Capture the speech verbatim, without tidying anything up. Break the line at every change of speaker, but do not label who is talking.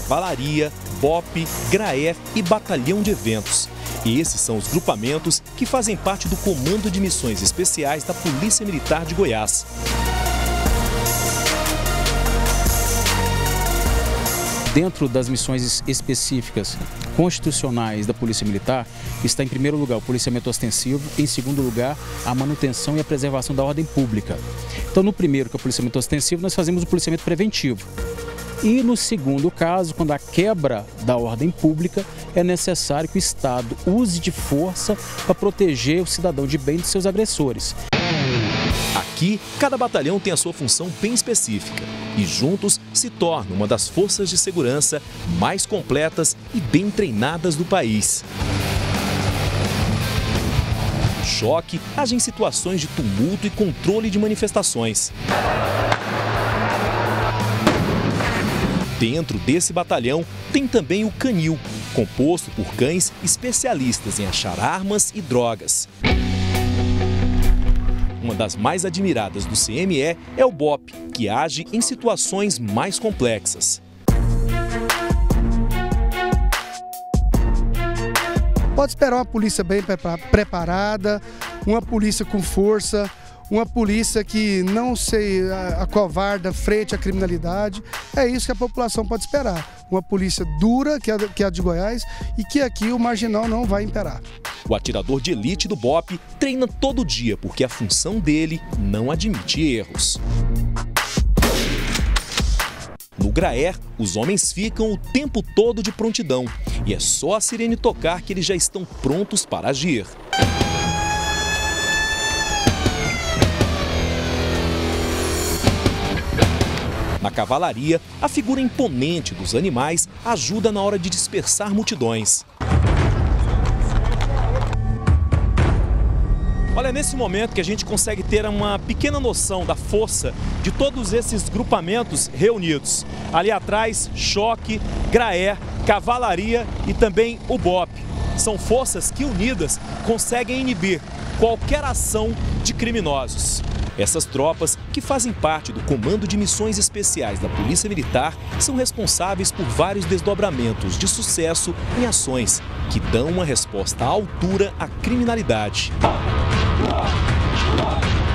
Cavalaria, B O P, GRAER e Batalhão de Eventos. E esses são os grupamentos que fazem parte do Comando de Missões Especiais da Polícia Militar de Goiás.
Dentro das missões específicas constitucionais da Polícia Militar, está em primeiro lugar o policiamento ostensivo, em segundo lugar a manutenção e a preservação da ordem pública. Então no primeiro, que é o policiamento ostensivo, nós fazemos o policiamento preventivo. E no segundo caso, quando a quebra da ordem pública, é necessário que o Estado use de força para proteger o cidadão de bem de seus agressores.
Aqui, cada batalhão tem a sua função bem específica e juntos se torna uma das forças de segurança mais completas e bem treinadas do país. O Choque age em situações de tumulto e controle de manifestações. Dentro desse batalhão tem também o Canil, composto por cães especialistas em achar armas e drogas. Uma das mais admiradas do C M E é o B O P, que age em situações mais complexas.
Pode esperar uma polícia bem preparada, uma polícia com força, uma polícia que não se acovarda frente à criminalidade. É isso que a população pode esperar. Uma polícia dura, que é, que é a de Goiás, e que aqui o marginal não vai imperar.
O atirador de elite do B O P treina todo dia, porque a função dele não admite erros. No GRAER, os homens ficam o tempo todo de prontidão, e é só a sirene tocar que eles já estão prontos para agir. Na cavalaria, a figura imponente dos animais ajuda na hora de dispersar multidões. Olha, é nesse momento que a gente consegue ter uma pequena noção da força de todos esses grupamentos reunidos. Ali atrás, Choque, GRAER, Cavalaria e também o B O P. São forças que, unidas, conseguem inibir qualquer ação de criminosos. Essas tropas, que fazem parte do Comando de Missões Especiais da Polícia Militar, são responsáveis por vários desdobramentos de sucesso em ações que dão uma resposta à altura à criminalidade.